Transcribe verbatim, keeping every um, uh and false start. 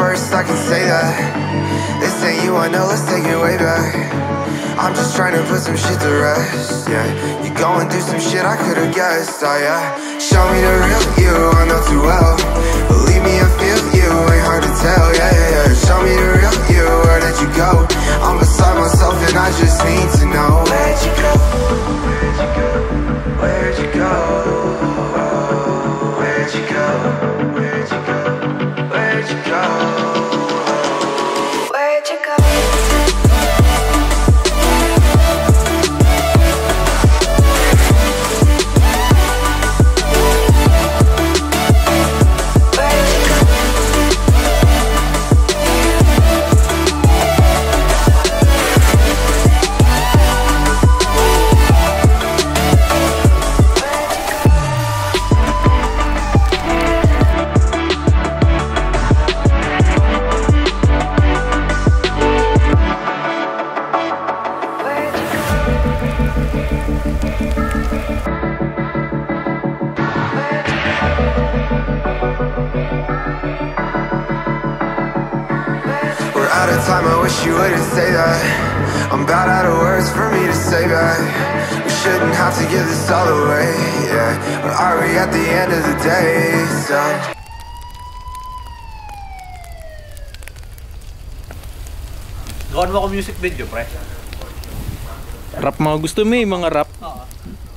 first, I can say that. This ain't you, I know, let's take it way back. I'm just trying to put some shit to rest, yeah. You going through some shit I could've guessed, oh yeah. Show me the real you, I know too well. Believe me, I feel you, ain't hard to tell, yeah, yeah, yeah. Show me the real you, where did you go? I'm beside myself and I just need to know. Where'd you go? Where'd you go? Where'd you go? Where'd you go? Where'd you go? Where'd you go? Out of time, I wish you wouldn't say that. I'm about out of words for me to say back. We shouldn't have to give this all away, yeah. But are we at the end of the day, so Gawan mo ako music video, pre. Rap mga gusto mo eh, mga rap. Oo.